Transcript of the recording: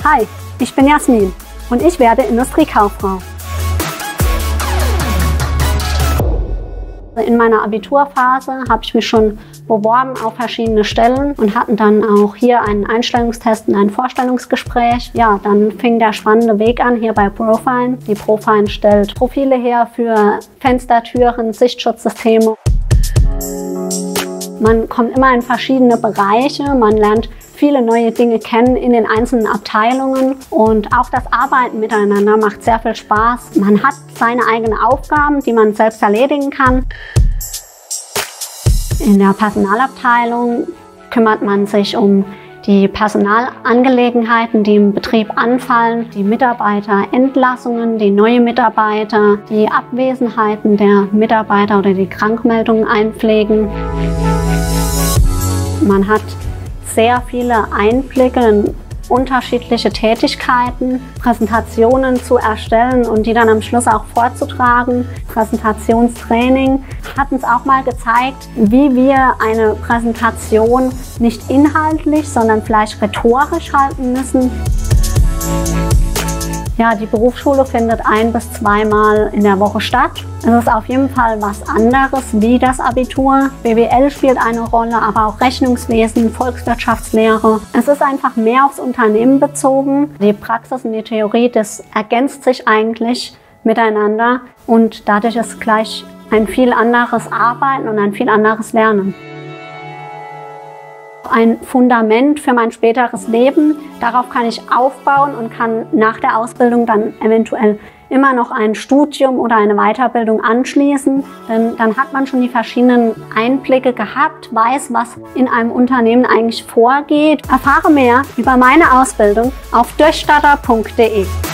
Hi, ich bin Jasmin und ich werde Industriekauffrau. In meiner Abiturphase habe ich mich schon beworben auf verschiedene Stellen und hatten dann auch hier einen Einstellungstest und ein Vorstellungsgespräch. Ja, dann fing der spannende Weg an hier bei Profine. Die Profine stellt Profile her für Fenster, Türen, Sichtschutzsysteme. Man kommt immer in verschiedene Bereiche, man lernt viele neue Dinge kennen in den einzelnen Abteilungen und auch das Arbeiten miteinander macht sehr viel Spaß. Man hat seine eigenen Aufgaben, die man selbst erledigen kann. In der Personalabteilung kümmert man sich um die Personalangelegenheiten, die im Betrieb anfallen, die Mitarbeiterentlassungen, die neue Mitarbeiter, die Abwesenheiten der Mitarbeiter oder die Krankmeldungen einpflegen. Man hat sehr viele Einblicke in unterschiedliche Tätigkeiten, Präsentationen zu erstellen und die dann am Schluss auch vorzutragen. Präsentationstraining hat uns auch mal gezeigt, wie wir eine Präsentation nicht inhaltlich, sondern vielleicht rhetorisch halten müssen. Ja, die Berufsschule findet 1- bis 2-mal in der Woche statt. Es ist auf jeden Fall was anderes wie das Abitur. BWL spielt eine Rolle, aber auch Rechnungswesen, Volkswirtschaftslehre. Es ist einfach mehr aufs Unternehmen bezogen. Die Praxis und die Theorie, das ergänzt sich eigentlich miteinander und dadurch ist gleich ein viel anderes Arbeiten und ein viel anderes Lernen. Ein Fundament für mein späteres Leben. Darauf kann ich aufbauen und kann nach der Ausbildung dann eventuell immer noch ein Studium oder eine Weiterbildung anschließen. Denn dann hat man schon die verschiedenen Einblicke gehabt, weiß, was in einem Unternehmen eigentlich vorgeht. Erfahre mehr über meine Ausbildung auf durchstarter.de.